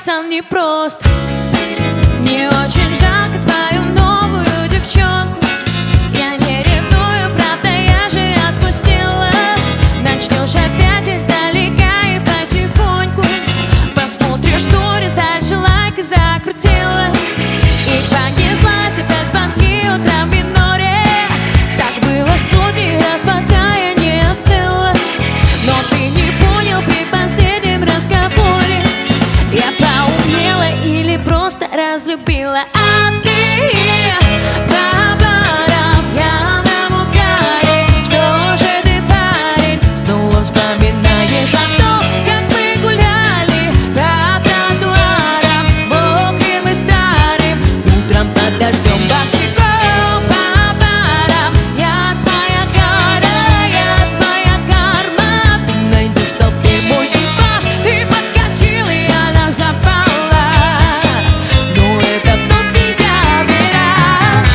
пальцем непросто. Мне очень жалко твою новую девчонку. Я не ревную, правда, я же отпустила. Начнешь опять издалека и потихоньку посмотришь сторис, дальше лайк и закрутилась. И понеслась опять звонки утром в миноре. Так было сотни раз, пока я не остыла. Но ты не понял при последнем разговоре. Я поумнела или просто разлюбила. А ты по-барам, я на угаре. Что же ты, парень, снова вспоминаешь о том, как мы гуляли по тротуарам, мокрым и старым, утром под дождем босиком по барам. Я твоя гора, я твоя карма. Ты найдешь в толпе мой типаж. Ты подкатила, и она запала. Но это вновь не я, мираж.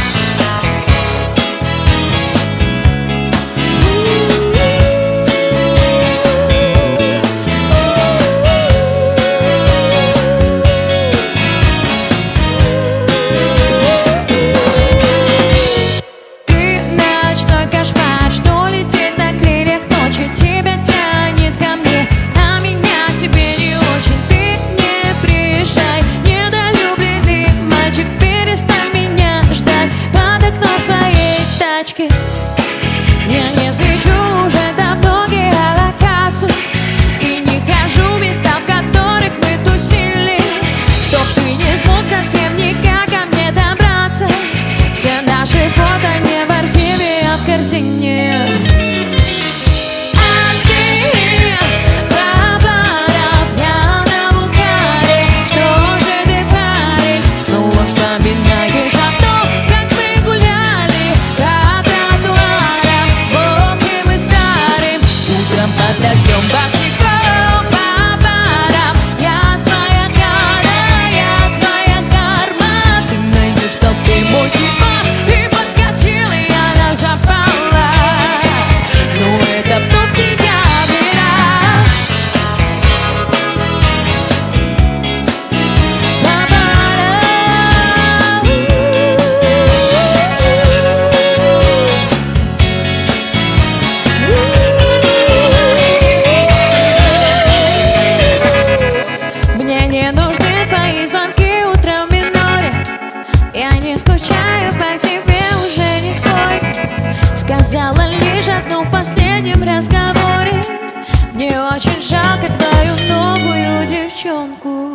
Ты ночной кошмар, что летит на крыльях ночи. Тебя тянет ко мне, а меня к тебе не очень. Ты не приезжай, недолюбленный мальчик. Перестань меня ждать под окном своей тачки. Я не свечу уже давно геолокацию и не хожу в места, в которых мы тусили. Чтоб ты не смог совсем никак ко мне добраться. Все наши фото не в архиве, а в корзине. А ты по-барам, я на угаре. Что же ты, парень, снова вспоминаешь о том, как мы гуляли по тротуарам, мокрым и старым, утром под дождем босиком по барам. Я твоя гора, я твоя карма. Ты найдешь в толпе мой типаж. Ты подкатила, и она запала. Но это вновь не я, мираж. По барам. Мне не нужны твои звонки утром в миноре. Я не скучаю по тебе уже нисколько. Сказала лишь одно в последнем разговоре. Мне очень жалко твою новую девчонку.